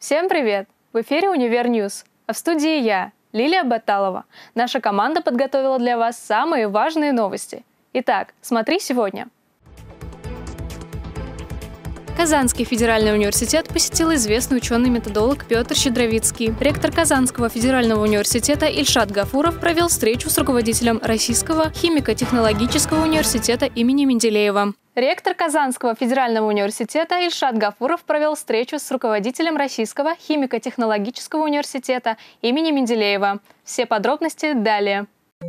Всем привет! В эфире Универньюз, а в студии я, Лилия Баталова. Наша команда подготовила для вас самые важные новости. Итак, смотри сегодня. Казанский федеральный университет посетил известный ученый-методолог Петр Щедровицкий. Ректор Казанского федерального университета Ильшат Гафуров провел встречу с руководителем Российского химико-технологического университета имени Менделеева. Ректор Казанского федерального университета Ильшат Гафуров провел встречу с руководителем Российского химико-технологического университета имени Менделеева. Все подробности далее.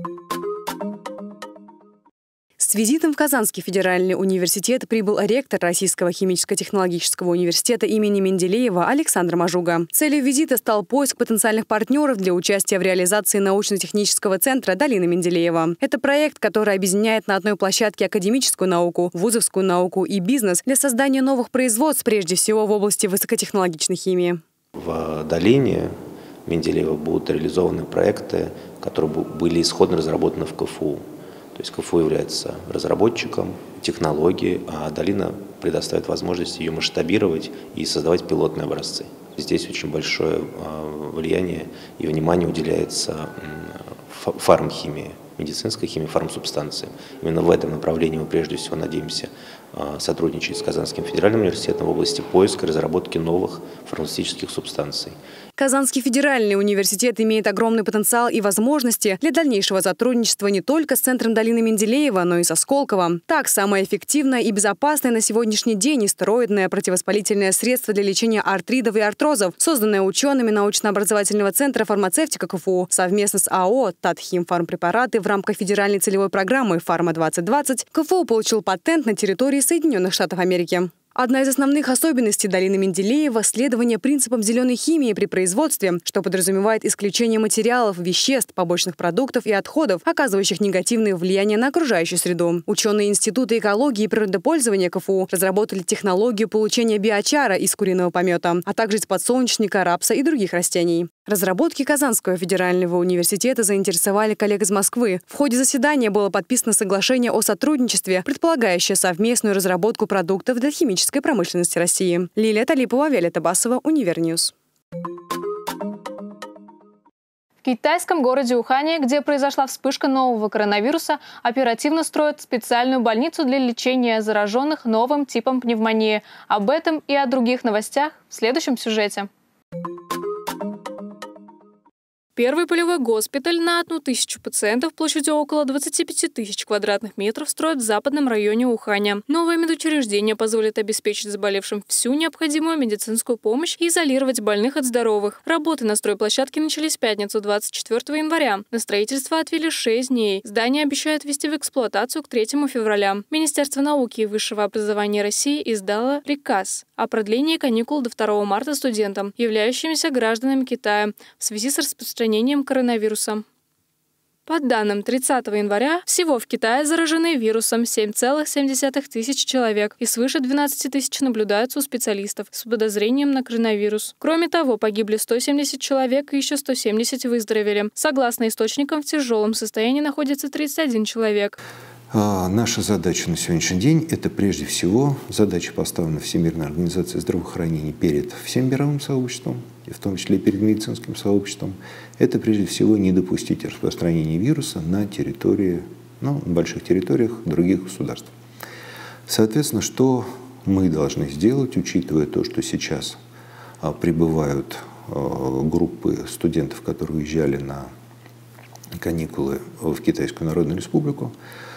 С визитом в Казанский федеральный университет прибыл ректор Российского химическо-технологического университета имени Менделеева Александр Мажуга. Целью визита стал поиск потенциальных партнеров для участия в реализации научно-технического центра «Долина Менделеева». Это проект, который объединяет на одной площадке академическую науку, вузовскую науку и бизнес для создания новых производств, прежде всего в области высокотехнологичной химии. В долине Менделеева будут реализованы проекты, которые были исходно разработаны в КФУ. То есть КФУ является разработчиком технологии, а долина предоставит возможность ее масштабировать и создавать пилотные образцы. Здесь очень большое влияние и внимание уделяется фармхимии, медицинской химии, фармсубстанциям. Именно в этом направлении мы прежде всего надеемся сотрудничать с Казанским федеральным университетом в области поиска и разработки новых фармацевтических субстанций. Казанский федеральный университет имеет огромный потенциал и возможности для дальнейшего сотрудничества не только с Центром долины Менделеева, но и со Сколково. Так, самое эффективное и безопасное на сегодняшний день и стероидное противовоспалительное средство для лечения артритов и артрозов, созданное учеными научно-образовательного центра фармацевтика КФУ совместно с АО «Татхим Фармпрепараты» в рамках федеральной целевой программы «Фарма-2020», КФУ получил патент на территории Соединенных Штатов Америки. Одна из основных особенностей долины Менделеева – следование принципам зеленой химии при производстве, что подразумевает исключение материалов, веществ, побочных продуктов и отходов, оказывающих негативное влияние на окружающую среду. Ученые Института экологии и природопользования КФУ разработали технологию получения биочара из куриного помета, а также из подсолнечника, рапса и других растений. Разработки Казанского федерального университета заинтересовали коллег из Москвы. В ходе заседания было подписано соглашение о сотрудничестве, предполагающее совместную разработку продуктов для химической промышленности России. Лилия Талипова, Виолетта Басова, Универньюз. В китайском городе Ухане, где произошла вспышка нового коронавируса, оперативно строят специальную больницу для лечения зараженных новым типом пневмонии. Об этом и о других новостях в следующем сюжете. Первый полевой госпиталь на 1000 пациентов площадью около 25 тысяч квадратных метров строят в западном районе Уханя. Новое медучреждение позволит обеспечить заболевшим всю необходимую медицинскую помощь и изолировать больных от здоровых. Работы на стройплощадке начались в пятницу 24 января. На строительство отвели 6 дней. Здание обещают ввести в эксплуатацию к 3 февраля. Министерство науки и высшего образования России издало приказ о продлении каникул до 2 марта студентам, являющимися гражданами Китая, в связи с распространением коронавируса. По данным 30 января, всего в Китае заражены вирусом 7,7 тысяч человек и свыше 12 тысяч наблюдаются у специалистов с подозрением на коронавирус. Кроме того, погибли 170 человек и еще 170 выздоровели. Согласно источникам, в тяжелом состоянии находится 31 человек. Наша задача на сегодняшний день – это прежде всего задача, поставлена Всемирной организацией здравоохранения перед всем мировым сообществом, и в том числе перед медицинским сообществом. Это прежде всего не допустить распространения вируса на территории, на больших территориях других государств. Соответственно, что мы должны сделать, учитывая то, что сейчас прибывают группы студентов, которые уезжали на каникулы в Китайскую Народную Республику,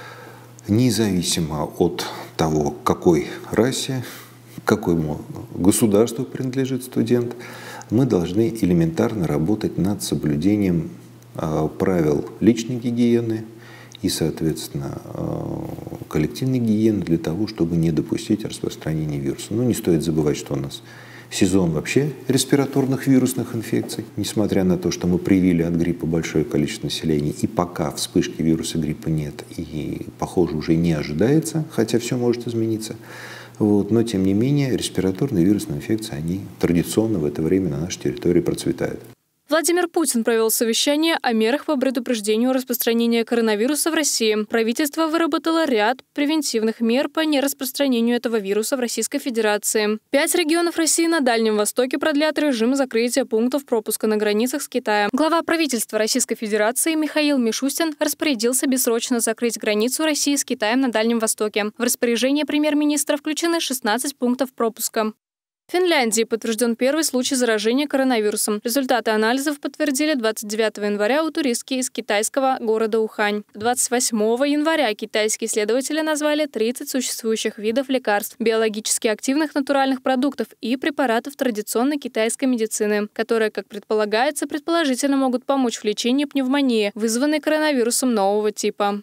независимо от того, какой расе, какому государству принадлежит студент, мы должны элементарно работать над соблюдением правил личной гигиены и, соответственно, коллективной гигиены для того, чтобы не допустить распространения вируса. Но не стоит забывать, что у нас сезон вообще респираторных вирусных инфекций. Несмотря на то, что мы привили от гриппа большое количество населения, и пока вспышки вируса гриппа нет, и, похоже, уже не ожидается, хотя все может измениться. Но, тем не менее, респираторные вирусные инфекции, они традиционно в это время на нашей территории процветают. Владимир Путин провел совещание о мерах по предупреждению распространения коронавируса в России. Правительство выработало ряд превентивных мер по нераспространению этого вируса в Российской Федерации. 5 регионов России на Дальнем Востоке продлят режим закрытия пунктов пропуска на границах с Китаем. Глава правительства Российской Федерации Михаил Мишустин распорядился бессрочно закрыть границу России с Китаем на Дальнем Востоке. В распоряжение премьер-министра включены 16 пунктов пропуска. В Финляндии подтвержден первый случай заражения коронавирусом. Результаты анализов подтвердили 29 января у туристки из китайского города Ухань. 28 января китайские исследователи назвали 30 существующих видов лекарств, биологически активных натуральных продуктов и препаратов традиционной китайской медицины, которые, как предполагается, предположительно могут помочь в лечении пневмонии, вызванной коронавирусом нового типа.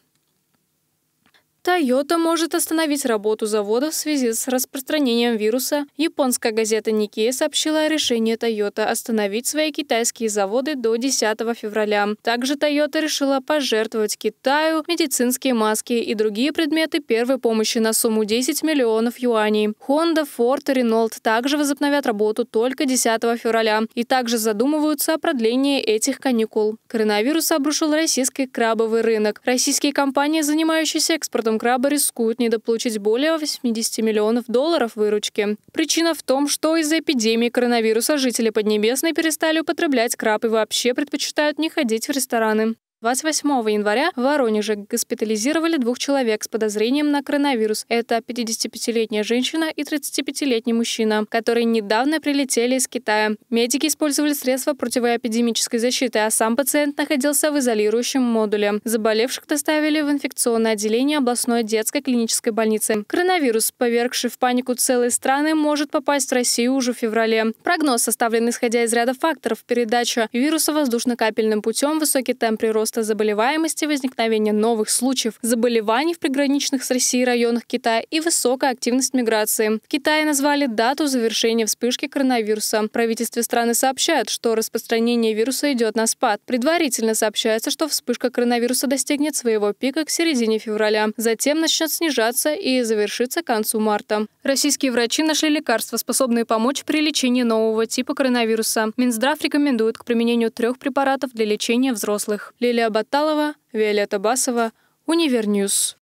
Toyota может остановить работу завода в связи с распространением вируса. Японская газета Nikkei сообщила о решении Toyota остановить свои китайские заводы до 10 февраля. Также Toyota решила пожертвовать Китаю медицинские маски и другие предметы первой помощи на сумму 10 миллионов юаней. Honda, Ford и Renault также возобновят работу только 10 февраля и также задумываются о продлении этих каникул. Коронавирус обрушил российский крабовый рынок. Российские компании, занимающиеся экспортом краба, рискуют недополучить более 80 миллионов долларов выручки. Причина в том, что из-за эпидемии коронавируса жители Поднебесной перестали употреблять краб и вообще предпочитают не ходить в рестораны. 28 января в Воронеже госпитализировали 2 человек с подозрением на коронавирус. Это 55-летняя женщина и 35-летний мужчина, которые недавно прилетели из Китая. Медики использовали средства противоэпидемической защиты, а сам пациент находился в изолирующем модуле. Заболевших доставили в инфекционное отделение областной детской клинической больницы. Коронавирус, повергший в панику целые страны, может попасть в Россию уже в феврале. Прогноз составлен исходя из ряда факторов: передача вируса воздушно-капельным путем, высокий темп прироста заболеваемости, возникновение новых случаев заболеваний в приграничных с Россией районах Китая и высокая активность миграции. В Китае назвали дату завершения вспышки коронавируса. В правительстве страны сообщают, что распространение вируса идет на спад. Предварительно сообщается, что вспышка коронавируса достигнет своего пика к середине февраля. Затем начнет снижаться и завершится к концу марта. Российские врачи нашли лекарства, способные помочь при лечении нового типа коронавируса. Минздрав рекомендует к применению 3 препаратов для лечения взрослых. Лилия Баталова, Виолетта Басова, Универньюз.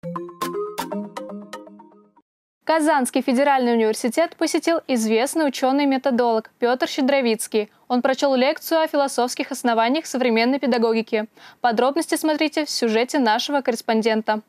Казанский федеральный университет посетил известный ученый-методолог Петр Щедровицкий. Он прочел лекцию о философских основаниях современной педагогики. Подробности смотрите в сюжете нашего корреспондента.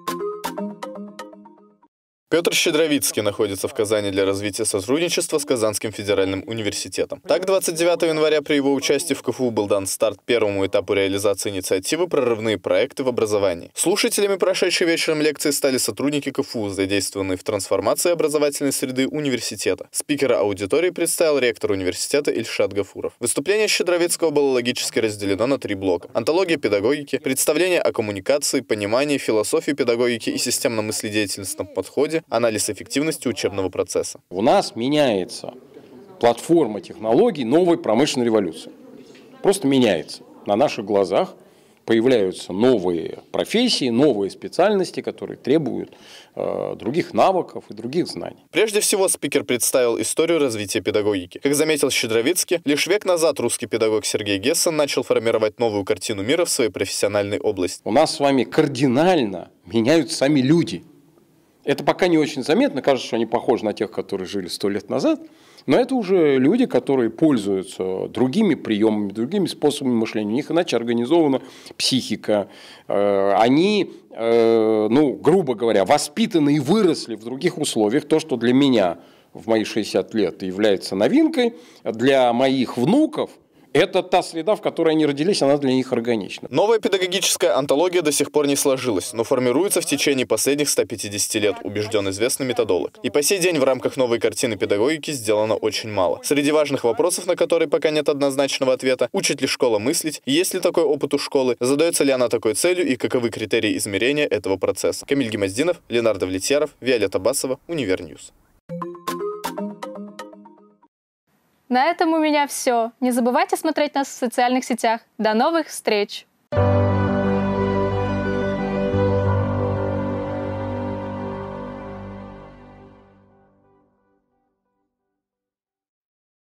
Петр Щедровицкий находится в Казани для развития сотрудничества с Казанским федеральным университетом. Так, 29 января при его участии в КФУ был дан старт первому этапу реализации инициативы «Прорывные проекты в образовании». Слушателями прошедшей вечером лекции стали сотрудники КФУ, задействованные в трансформации образовательной среды университета. Спикера аудитории представил ректор университета Ильшат Гафуров. Выступление Щедровицкого было логически разделено на 3 блока: антология педагогики, представление о коммуникации, понимании, философии педагогики и системно-мыследеятельностном подходе, анализ эффективности учебного процесса. У нас меняется платформа технологий новой промышленной революции. Просто меняется. На наших глазах появляются новые профессии, новые специальности, которые требуют других навыков и других знаний. Прежде всего, спикер представил историю развития педагогики. Как заметил Щедровицкий, лишь век назад русский педагог Сергей Гессен начал формировать новую картину мира в своей профессиональной области. У нас с вами кардинально меняются сами люди. Это пока не очень заметно, кажется, что они похожи на тех, которые жили 100 лет назад, но это уже люди, которые пользуются другими приемами, другими способами мышления. У них иначе организована психика. Они, грубо говоря, воспитаны и выросли в других условиях. То, что для меня в мои 60 лет является новинкой, для моих внуков это та среда, в которой они родились, она для них органична. Новая педагогическая антология до сих пор не сложилась, но формируется в течение последних 150 лет, убежден известный методолог. И по сей день в рамках новой картины педагогики сделано очень мало. Среди важных вопросов, на которые пока нет однозначного ответа: учит ли школа мыслить, есть ли такой опыт у школы, задается ли она такой целью и каковы критерии измерения этого процесса. Камиль Гемоздинов, Ленардо Влетьяров, Виолетта Басова, Универньюз. На этом у меня все. Не забывайте смотреть нас в социальных сетях. До новых встреч!